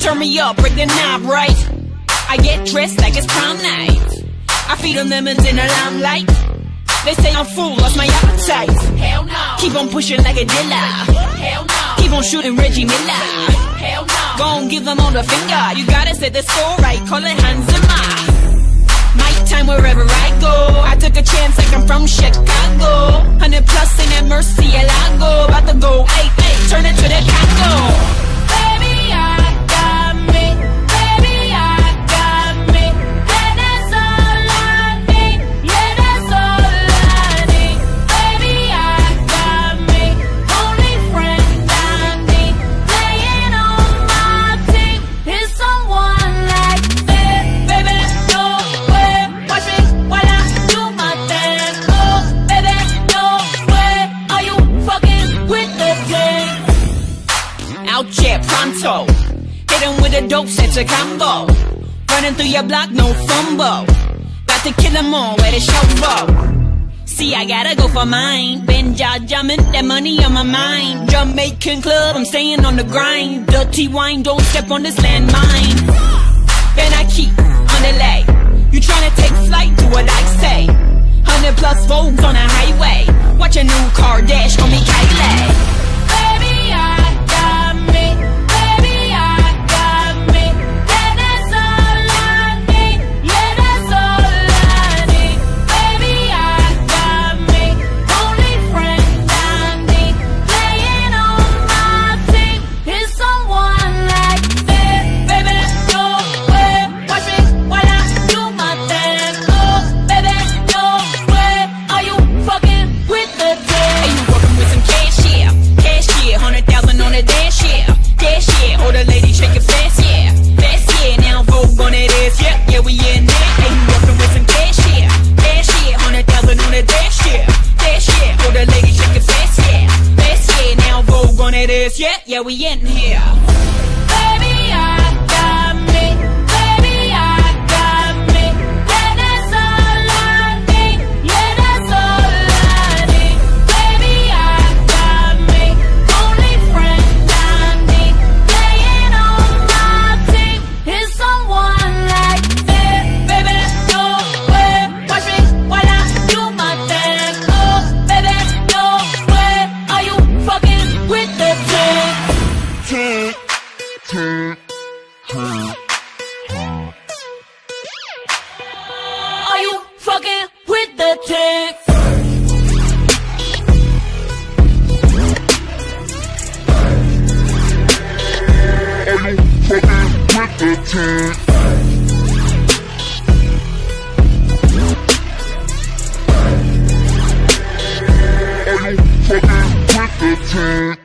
turn me up, break the knob right. I get dressed like it's prom night. I feed them lemons in the limelight. They say I'm full, lost my appetite. Hell no. Keep on pushing like a dealer. Hell no. Keep on shooting Reggie Miller. Hell no. Go on, give them all the finger. You gotta set the score right, call it Hans Zimmer. Night time wherever I go. I took a chance like I'm from Chicago. 100 plus in that Murcielago. About to go, hey, hey, turn it to the Congo. Baby, I got me. Baby, I got me. Yeah, that's all I need. Yeah, that's all I need. Baby, I got me. Only friend I need. Playing on my team is someone like me. Baby, no way. Watch me while I do my thing. Oh, baby, no way. Are you fucking with the thing? Out here pronto. Hit him with a dope, set a combo. Running through your block, no fumble. About to kill them all where the show go. See, I gotta go for mine. Been jumping, that money on my mind. Jamaican club, I'm staying on the grind. Dirty wine, don't step on this landmine. Then I keep on the lay. You tryna take flight, do what I say. 100 plus Vogues on the highway. Watch a new car dash, call me Kylie. Baby, I got me. Baby, I got me. Yeah, that's all I need. Yeah, that's all I need. Baby, I got me. Only friend I need. Playing on my team is someone like me. Baby, no way. Watch me while I do my thing. Oh, baby, no way. Are you fucking with the thing? Are you working with some cash? Yeah, cash, yeah. 100,000 on the dash, yeah. Dash, yeah. Oh, the lady shake it fast, yeah. Fast, yeah. Now Vogue on it is, yeah. Yeah, we in there. Hey, you working with some cash, yeah. Cash, yeah. 100,000 on the dash, yeah. Dash, yeah. Oh, the lady shake it fast, yeah. Fast, yeah. Now Vogue on it is, yeah. Yeah, we in here. Baby, I got me. Baby, I got me. Yeah, that's all I need. Yeah, that's all I need. Baby, I got me. Only friend I need. Playing on my team is someone like me. Baby, no way. Watch me while I do my thing. Oh, baby, no way. Are you fucking with the thing? Are you fucking with the tick? Are you fucking with the tick? Are you fucking with the tick?